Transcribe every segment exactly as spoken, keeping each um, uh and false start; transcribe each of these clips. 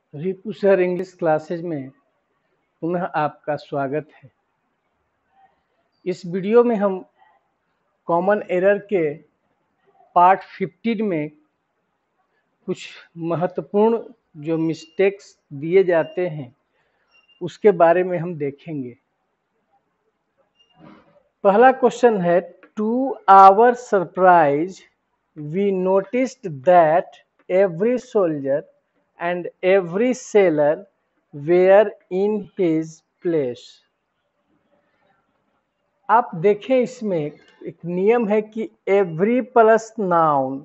रिपु sir English classes में पुनः आपका स्वागत है। इस वीडियो में हम कॉमन एरर के पार्ट पंद्रह में कुछ महत्वपूर्ण जो मिस्टेक्स दिए जाते हैं उसके बारे में हम देखेंगे। पहला क्वेश्चन है, to our surprise we noticed that every soldier and every sailor were in his place। आप देखें, इसमें एक नियम है कि every plus noun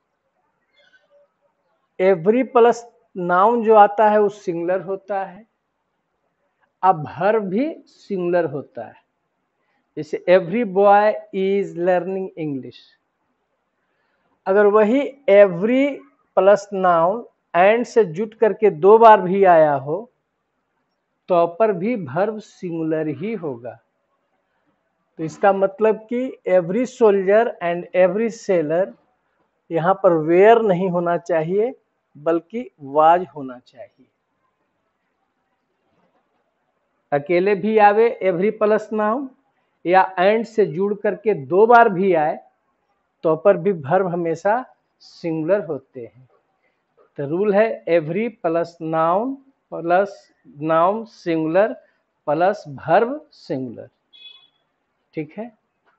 every plus noun जो आता है वो सिंगुलर होता है। अब वर्ब भी सिंगुलर होता है। जैसे every boy is learning English. अगर वही एवरी प्लस नाउन एंड से जुट करके दो बार भी आया हो तो पर भी वर्ब सिंगुलर ही होगा। तो इसका मतलब कि every soldier and every sailor, यहाँ पर वेयर नहीं होना चाहिए बल्कि वाज होना चाहिए। अकेले भी आवे एवरी प्लस नाउन या एंड से जुड़ करके दो बार भी आए तो पर भी वर्ब हमेशा सिंगुलर होते हैं। तो रूल है every plus noun plus noun singular plus verb singular. ठीक है।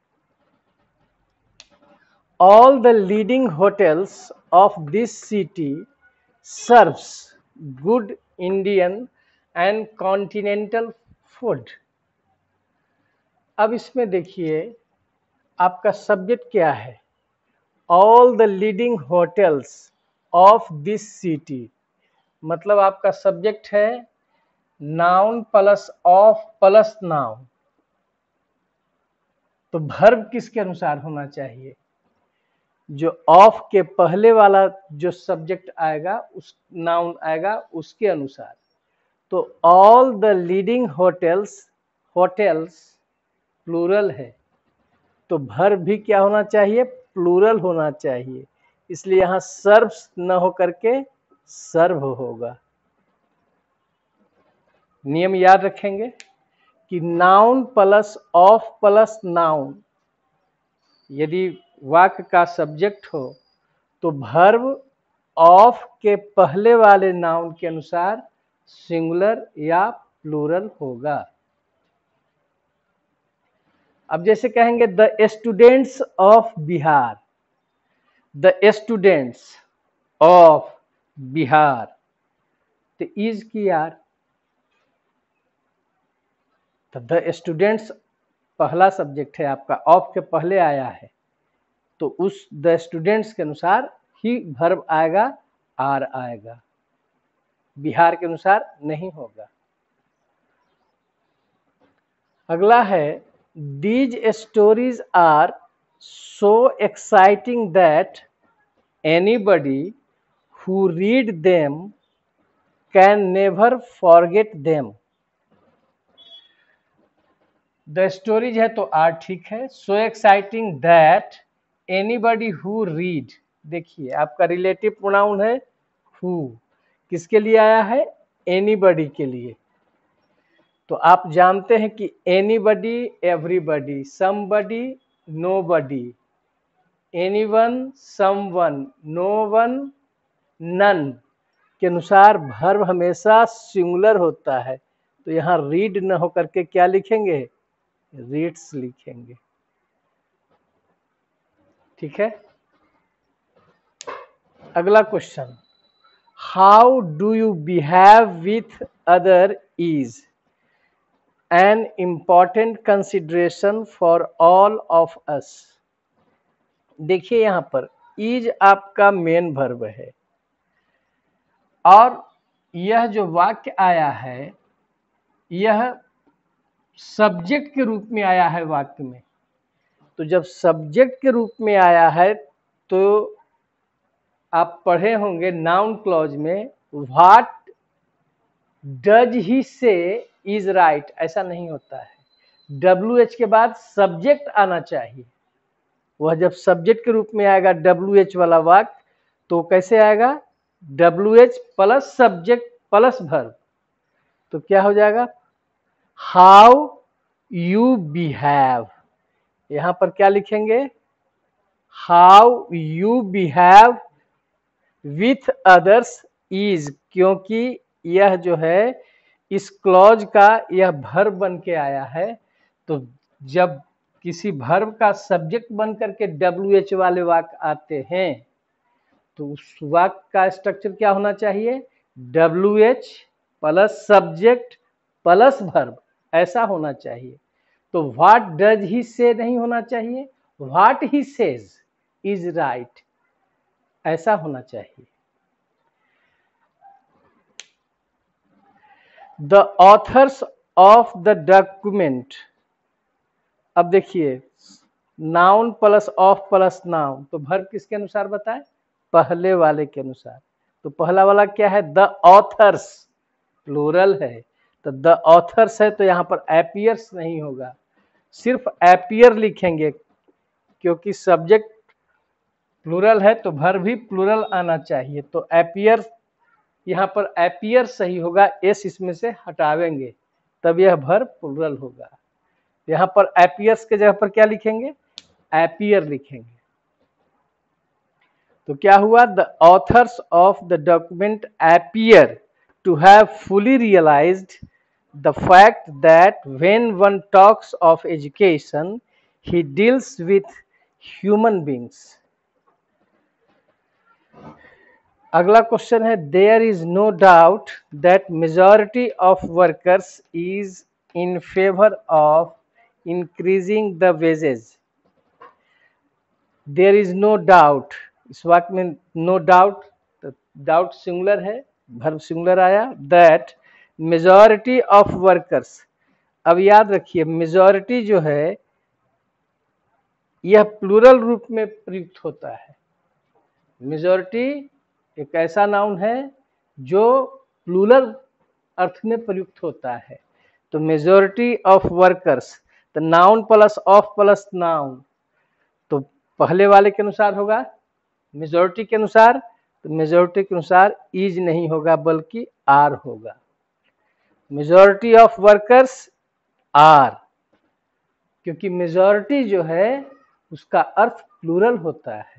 All the leading hotels of this city serves good Indian and continental food. अब इसमें देखिए आपका सब्जेक्ट क्या है। All the leading hotels of this city, मतलब आपका सब्जेक्ट है noun plus of plus noun. तो वर्ब किसके अनुसार होना चाहिए? जो ऑफ के पहले वाला जो सब्जेक्ट आएगा, उस नाउन आएगा उसके अनुसार। तो all the leading hotels, hotels plural है तो वर्ब भी क्या होना चाहिए? प्लूरल होना चाहिए। इसलिए यहां सर्व्स न हो करके सर्व होगा। नियम याद रखेंगे कि noun plus of plus noun, यदि वाक्य का सब्जेक्ट हो तो वर्ब ऑफ के पहले वाले नाउन के अनुसार सिंगुलर या प्लूरल होगा। अब जैसे कहेंगे the students of Bihar, the students of Bihar, तो इज की यार, तो द स्टूडेंट्स पहला सब्जेक्ट है आपका, ऑफ के पहले आया है तो उस द स्टूडेंट्स के अनुसार ही वर्ब आएगा, आर आएगा, बिहार के अनुसार नहीं होगा। अगला है, these stories are so exciting that anybody who read them can never forget them. The stories है तो आर ठीक है। So exciting that anybody who read, देखिए आपका रिलेटिव प्रोनाउन है हु, किसके लिए आया है? एनीबडी के लिए। तो आप जानते हैं कि anybody, everybody, somebody, nobody, anyone, someone, no one, none के अनुसार वर्ब हमेशा सिंगुलर होता है। तो यहाँ रीड न होकर के क्या लिखेंगे? रीड्स लिखेंगे। ठीक है। अगला question, how do you behave with other is an important consideration for all of us. देखिए यहां पर इज आपका मेन वर्ब है और यह जो वाक्य आया है यह सब्जेक्ट के रूप में आया है वाक्य में। तो जब सब्जेक्ट के रूप में आया है तो आप पढ़े होंगे नाउन क्लॉज में, what does he say is right, ऐसा नहीं होता है। डब्ल्यू एच के बाद सब्जेक्ट आना चाहिए। वह जब सब्जेक्ट के रूप में आएगा डब्ल्यू एच वाला वाक्य तो कैसे आएगा? W H plus subject plus verb, तो क्या हो जाएगा, हाउ यू बिहेव। यहां पर क्या लिखेंगे, how you behave with others is, क्योंकि यह जो है इस क्लॉज का यह वर्ब बन के आया है। तो जब किसी वर्ब का सब्जेक्ट बन करके डब्ल्यू एच वाले वाक्य आते हैं तो उस वाक्य का स्ट्रक्चर क्या होना चाहिए, W H plus subject plus verb, ऐसा होना चाहिए। तो व्हाट डज ही से नहीं होना चाहिए, what he says is right, ऐसा होना चाहिए। The authors of the document, अब देखिए noun plus of plus noun, तो वर्ब किसके अनुसार बताए, पहले वाले के अनुसार। तो पहला वाला क्या है, द ऑथर्स, प्लूरल है, तो द ऑथर्स है, तो यहाँ पर एपियर्स नहीं होगा, सिर्फ एपियर लिखेंगे, क्योंकि सब्जेक्ट प्लूरल है तो वर्ब भी प्लूरल आना चाहिए। तो एपियर, यहाँ पर एपियर सही होगा, एस इसमें से हटावेंगे तब यह वर्ब प्लूरल होगा। यहाँ पर एपियर्स के जगह पर क्या लिखेंगे, एपियर लिखेंगे। तो क्या हुआ, the authors of the document appear to have fully realised the fact that when one talks of education he deals with human beings. अगला क्वेश्चन है, there is no doubt that majority of workers is in favour of increasing the wages. There is no doubt, इस वाक्य में no doubt, doubt singular है, verb singular आया, that majority of workers. अब याद रखिए मेजॉरिटी जो है यह प्लूरल रूप में प्रयुक्त होता है। मेजॉरिटी एक ऐसा नाउन है जो प्लूरल अर्थ में प्रयुक्त होता है। तो मेजॉरिटी ऑफ वर्कर्स, तो noun plus of plus noun, तो पहले वाले के अनुसार होगा, मेजॉरिटी के अनुसार, तो मेजॉरिटी के अनुसार इज नहीं होगा बल्कि आर होगा। मेजॉरिटी ऑफ वर्कर्स आर, क्योंकि मेजॉरिटी जो है उसका अर्थ प्लूरल होता है।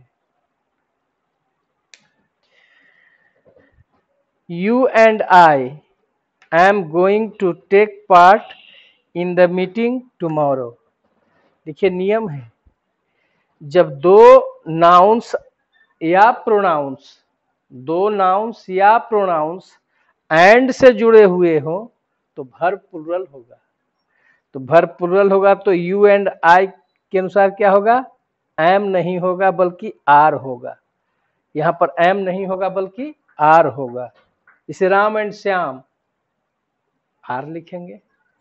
You and I am going to take part in the meeting tomorrow। देखिए नियम है, जब दो नाउन्स या प्रोनाउंस, दो नाउन्स या प्रोनाउंस एंड से जुड़े हुए हो तो वर्ब प्लूरल होगा। तो वर्ब प्लूरल होगा तो यू एंड आई के अनुसार क्या होगा, एम नहीं होगा बल्कि आर होगा। यहाँ पर एम नहीं होगा बल्कि आर होगा। इसे राम एंड श्याम, आर लिखेंगे।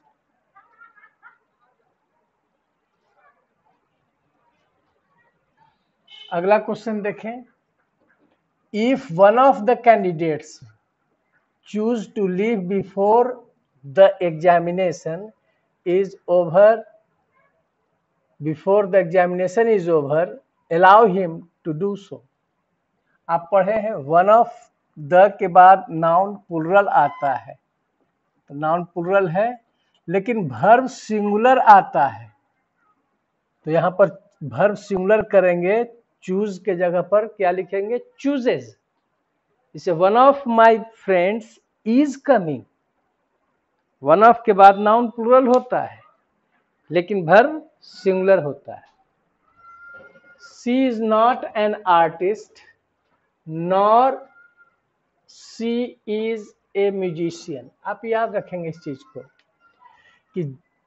अगला क्वेश्चन देखें, if one of the candidates choose to leave before the examination is over, before the examination is over allow him to do so. आप पढ़े हैं वन ऑफ द के बाद नाउन प्लूरल आता है, तो नाउन प्लूरल है लेकिन वर्ब सिंगुलर आता है, तो यहाँ पर वर्ब सिंगुलर करेंगे, चूज के जगह पर क्या लिखेंगे, चूजेज। इसे one of my friends is coming, one of के बाद नाउन प्लूरल होता है लेकिन वर्ब सिंगुलर होता है। She is not an artist nor she is a musician. आप याद रखेंगे इस चीज को कि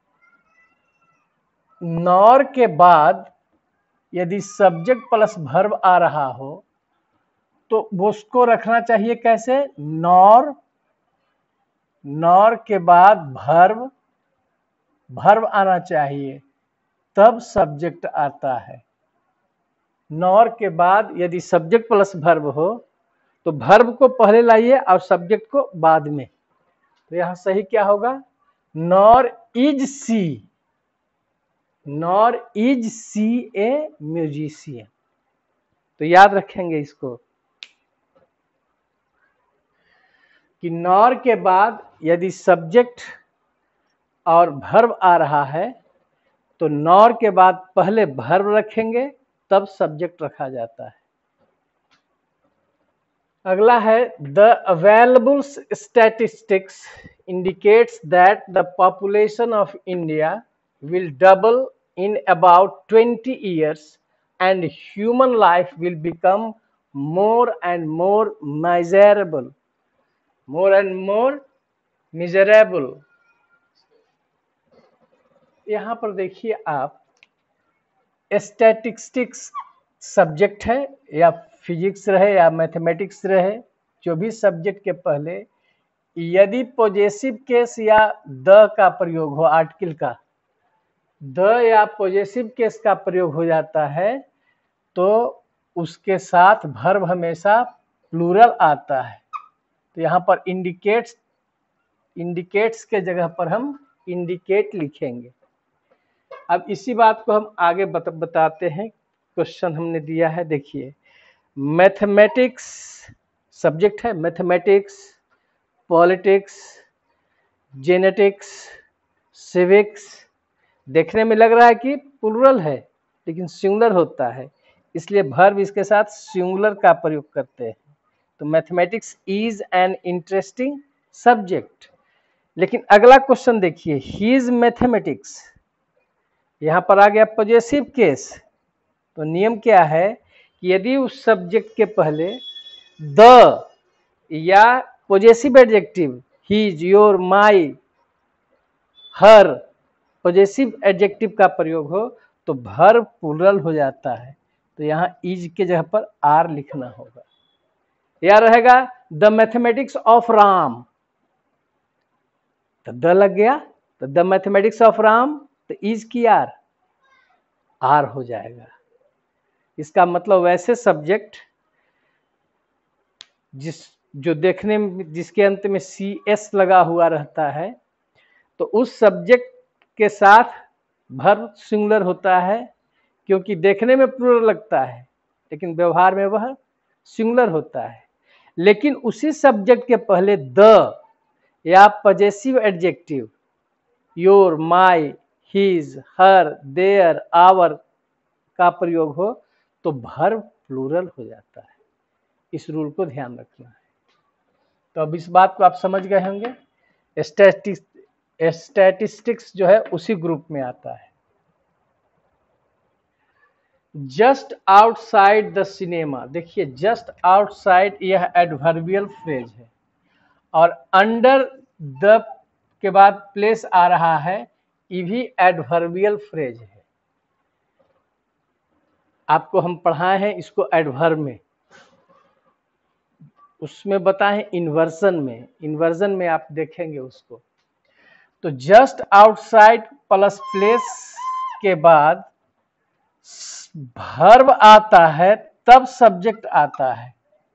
नॉर के बाद यदि सब्जेक्ट प्लस वर्ब आ रहा हो तो वो उसको रखना चाहिए कैसे, नॉर, नॉर के बाद वर्ब, वर्ब आना चाहिए तब सब्जेक्ट आता है। नॉर के बाद यदि सब्जेक्ट प्लस वर्ब हो तो वर्ब को पहले लाइए और सब्जेक्ट को बाद में। तो यहां सही क्या होगा, nor is she, nor is she a musician. तो याद रखेंगे इसको। कि नॉर के बाद यदि सब्जेक्ट और वर्ब आ रहा है तो नॉर के बाद पहले वर्ब रखेंगे तब सब्जेक्ट रखा जाता है। अगला है the available statistics indicates that the population of India will double in about twenty years and human life will become more and more miserable more and more miserable. यहां पर देखिए आप, स्टैटिस्टिक्स सब्जेक्ट है या फिजिक्स रहे या mathematics रहे, जो भी सब्जेक्ट के पहले यदि पॉजेसिव केस या द का प्रयोग हो, आर्टिकल का द या पॉजेसिव केस का प्रयोग हो जाता है तो उसके साथ वर्ब हमेशा प्लूरल आता है। तो यहाँ पर इंडिकेट्स इंडिकेट्स के जगह पर हम इंडिकेट लिखेंगे। अब इसी बात को हम आगे बत, बताते हैं। क्वेश्चन हमने दिया है, देखिए मैथमेटिक्स सब्जेक्ट है, मैथमेटिक्स, पॉलिटिक्स, जेनेटिक्स, सिविक्स। देखने में लग रहा है कि प्लूरल है लेकिन सिंगुलर होता है, इसलिए वर्ब इसके साथ सिंगुलर का प्रयोग करते हैं। तो mathematics is an interesting subject. लेकिन अगला क्वेश्चन देखिए, ही इज मैथमेटिक्स, यहाँ पर आ गया पॉजेसिव केस। तो नियम क्या है कि यदि उस सब्जेक्ट के पहले द या possessive adjective his, your, my, her, possessive adjective का प्रयोग हो तो वर्ब प्लूरल हो जाता है। तो यहाँ इज के जगह पर आर लिखना होगा। या रहेगा द मैथमेटिक्स ऑफ राम, तो द लग गया, तो द मैथमेटिक्स ऑफ राम, तो इज की आर आर हो जाएगा। इसका मतलब वैसे सब्जेक्ट जिस जो देखने में जिसके अंत में सी एस लगा हुआ रहता है तो उस सब्जेक्ट के साथ वर्ब सिंगुलर होता है, क्योंकि देखने में प्लूरल लगता है लेकिन व्यवहार में वह सिंगुलर होता है। लेकिन उसी सब्जेक्ट के पहले द या possessive adjective your, my, his, her, their, our का प्रयोग हो तो वर्ब प्लूरल हो जाता है। इस रूल को ध्यान रखना है। तो अब इस बात को आप समझ गए होंगे। स्टैटिस्टिक्स स्टैटिस्टिक्स जो है उसी ग्रुप में आता है। जस्ट आउटसाइड द सिनेमा, देखिए जस्ट आउटसाइड यह एडवर्बियल फ्रेज है और अंडर द के बाद प्लेस आ रहा है, ये भी एडवर्बियल फ्रेज है। आपको हम पढ़ाए हैं इसको एडवर्ब में, उसमें बताएं इन्वर्जन में, इन्वर्जन में आप देखेंगे उसको। तो जस्ट आउटसाइड प्लस प्लेस के बाद वर्ब आता है तब सब्जेक्ट आता है।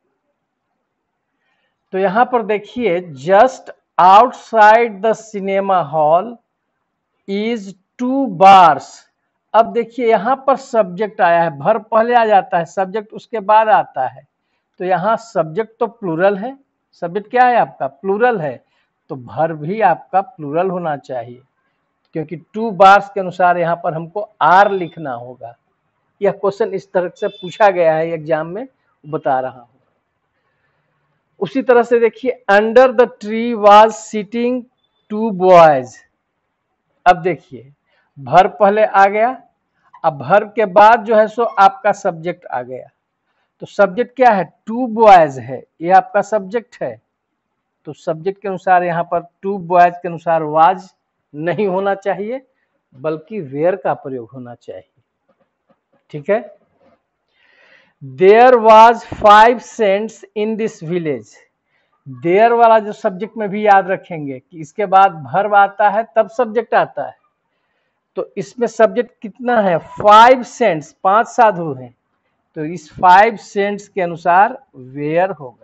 तो यहां पर देखिए just outside the cinema hall is two bars. अब देखिए यहां पर सब्जेक्ट आया है, वर्ब पहले आ जाता है, सब्जेक्ट उसके बाद आता है। तो यहाँ सब्जेक्ट तो प्लूरल है, सब्जेक्ट क्या है आपका प्लूरल है, तो वर्ब भी आपका प्लूरल होना चाहिए, क्योंकि टू बार्स के अनुसार यहाँ पर हमको आर लिखना होगा। यह क्वेश्चन इस तरह से पूछा गया है एग्जाम में, बता रहा हूँ। उसी तरह से देखिए under the tree was sitting two boys. अब देखिए वर्ब पहले आ गया, अब वर्ब के बाद जो है सो आपका सब्जेक्ट आ गया। तो सब्जेक्ट क्या है, टू बॉयज है, ये आपका सब्जेक्ट है। तो सब्जेक्ट के अनुसार यहाँ पर टू बॉयज के अनुसार वाज नहीं होना चाहिए, बल्कि वेयर का प्रयोग होना चाहिए। ठीक है। There was five saints in this village. There वाला जो सब्जेक्ट में भी याद रखेंगे कि इसके बाद वर्ब आता है तब सब्जेक्ट आता है। तो इसमें सब्जेक्ट कितना है, फाइव सेंट्स, पांच साधु हैं, तो इस फाइव सेंट्स के अनुसार वेयर होगा।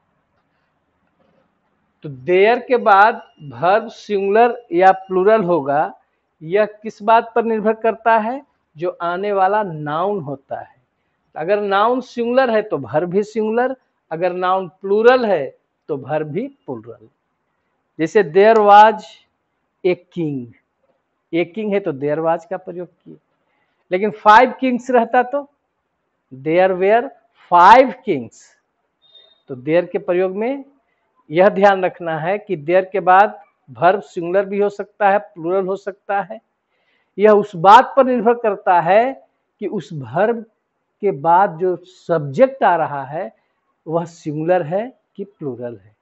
तो देयर के बाद वर्ब सिंगुलर या प्लूरल होगा, यह किस बात पर निर्भर करता है, जो आने वाला नाउन होता है। अगर नाउन सिंगुलर है तो वर्ब भी सिंगुलर, अगर नाउन प्लूरल है तो वर्ब भी प्लूरल। जैसे देयर वाज ए किंग, एक किंग है तो देयर वाज का प्रयोग किए। लेकिन फाइव किंग्स रहता तो देयर वेयर फाइव किंग्स। तो देयर के प्रयोग में यह ध्यान रखना है कि देयर के बाद वर्ब सिंगुलर भी हो सकता है, प्लूरल हो सकता है। यह उस बात पर निर्भर करता है कि उस वर्ब के बाद जो सब्जेक्ट आ रहा है वह सिंगुलर है कि प्लूरल है।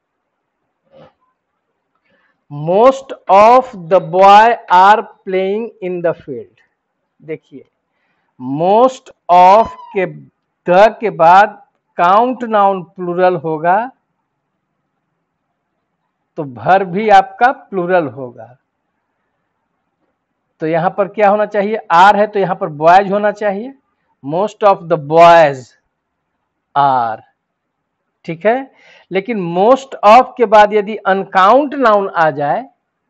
Most of the boy are playing in the field. देखिए, मोस्ट ऑफ के द के बाद काउंट नाउन प्लूरल होगा तो वर्ब भी आपका प्लूरल होगा। तो यहां पर क्या होना चाहिए, आर है तो यहां पर बॉयज होना चाहिए। Most of the boys are, ठीक है। लेकिन मोस्ट ऑफ के बाद यदि अनकाउंट नाउन आ जाए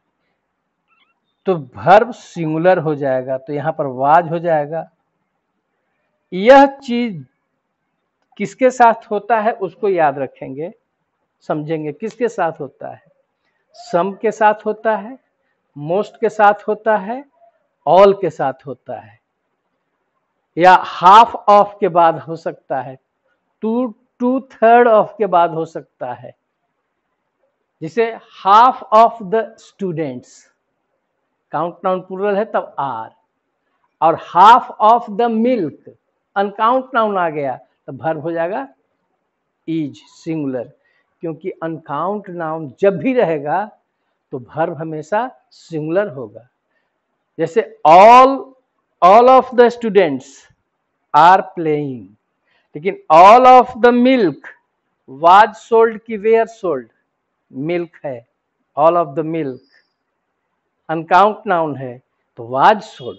तो वर्ब सिंगुलर हो जाएगा, तो यहां पर वाज हो जाएगा। यह चीज किसके साथ होता है उसको याद रखेंगे, समझेंगे किसके साथ होता है। सम के साथ होता है, मोस्ट के साथ होता है, ऑल के साथ होता है, या हाफ ऑफ के बाद हो सकता है, टू टू थर्ड ऑफ के बाद हो सकता है। जैसे half of the students, count noun plural है तब आर, और half of the milk uncount noun आ गया तो वर्ब हो जाएगा इज, सिंगुलर। क्योंकि अनकाउंट नाउन जब भी रहेगा तो वर्ब हमेशा सिंगुलर होगा। जैसे all all of the students are playing, लेकिन all of the milk was sold की वेयर सोल्ड, मिल्क है, all of the milk uncount noun है तो वाज सोल्ड।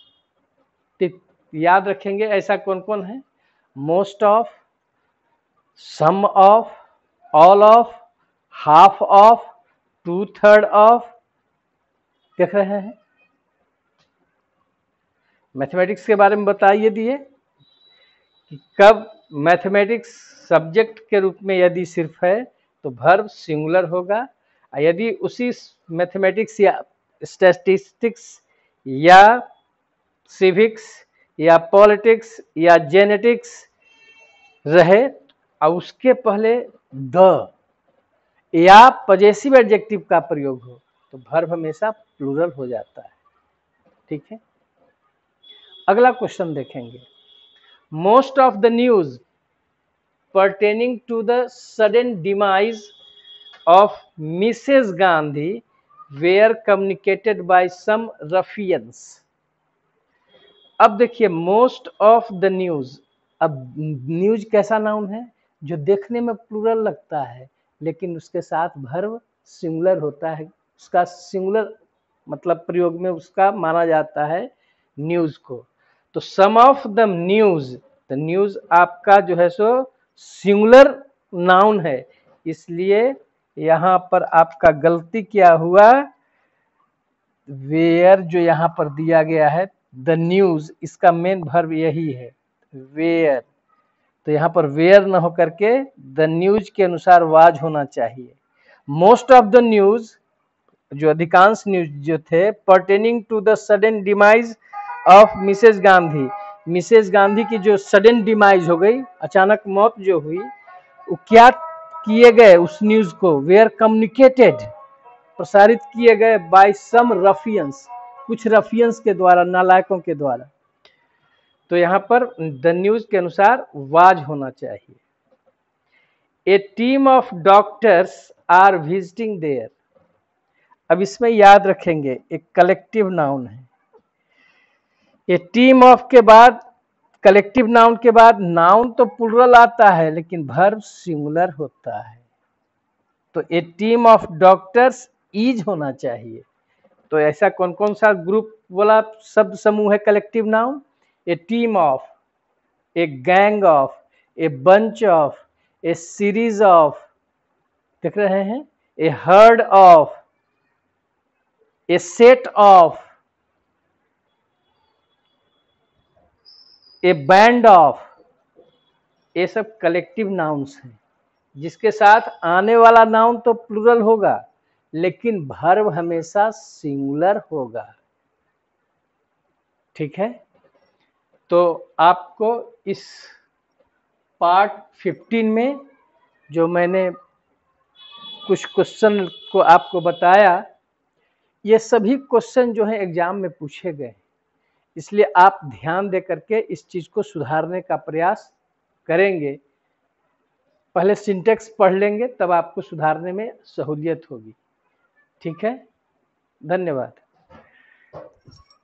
याद रखेंगे ऐसा कौन कौन है, most of, some of, all of, half of, two third of. देख रहे हैं, मैथमेटिक्स के बारे में बताइए दिए कि कब मैथमेटिक्स सब्जेक्ट के रूप में यदि सिर्फ है तो वर्ब सिंगुलर होगा, यदि उसी मैथमेटिक्स या स्टैटिस्टिक्स या सिविक्स या पॉलिटिक्स या जेनेटिक्स रहे और उसके पहले द या पजेसिव एडजेक्टिव का प्रयोग हो तो वर्ब हमेशा प्लूरल हो जाता है, ठीक है। अगला क्वेश्चन देखेंगे, most of the news pertaining to the sudden demise of Missus Gandhi were communicated by some ruffians। अब देखिए, मोस्ट ऑफ द न्यूज, अब न्यूज कैसा नाउन है जो देखने में प्लूरल लगता है लेकिन उसके साथ वर्ब सिंगुलर होता है, उसका सिंगुलर मतलब प्रयोग में उसका माना जाता है न्यूज को। तो some of the news, the news आपका जो है सो सिंगुलर नाउन है, इसलिए यहां पर आपका गलती क्या हुआ, वेयर जो यहां पर दिया गया है द न्यूज, इसका मेन वर्ब यही है वेयर, तो यहां पर वेयर न होकर के द न्यूज के अनुसार वाज होना चाहिए। मोस्ट ऑफ द न्यूज, जो अधिकांश न्यूज जो थे, pertaining to the sudden demise of Mrs Gandhi, Mrs Gandhi की जो सडन डिमाइज हो गई, अचानक मौत जो हुई, वो क्या किए गए उस न्यूज को, वेयर कम्युनिकेटेड, प्रसारित किए गए बाय सम रफियंस, कुछ रफियंस के द्वारा, नालायकों के द्वारा। तो यहां पर द न्यूज के अनुसार वाज होना चाहिए। A team of doctors are visiting there, अब इसमें याद रखेंगे एक कलेक्टिव नाउन है। ए टीम ऑफ के बाद, कलेक्टिव नाउन के बाद नाउन तो प्लूरल आता है लेकिन वर्ब सिंगुलर होता है, तो a team of doctors is होना चाहिए। तो ऐसा कौन कौन सा ग्रुप वाला शब्द समूह है collective noun, a team of, a gang of, a bunch of, a series of, देख रहे हैं, a herd of, a set of, a band of, ये सब कलेक्टिव नाउन्स हैं। जिसके साथ आने वाला नाउन तो प्लूरल होगा लेकिन वर्ब हमेशा सिंगुलर होगा। ठीक है, तो आपको इस पार्ट फिफ्टीन में जो मैंने कुछ क्वेश्चन को आपको बताया, ये सभी क्वेश्चन जो है एग्जाम में पूछे गए, इसलिए आप ध्यान दे करके इस चीज को सुधारने का प्रयास करेंगे। पहले सिंटेक्स पढ़ लेंगे तब आपको सुधारने में सहूलियत होगी। ठीक है, धन्यवाद।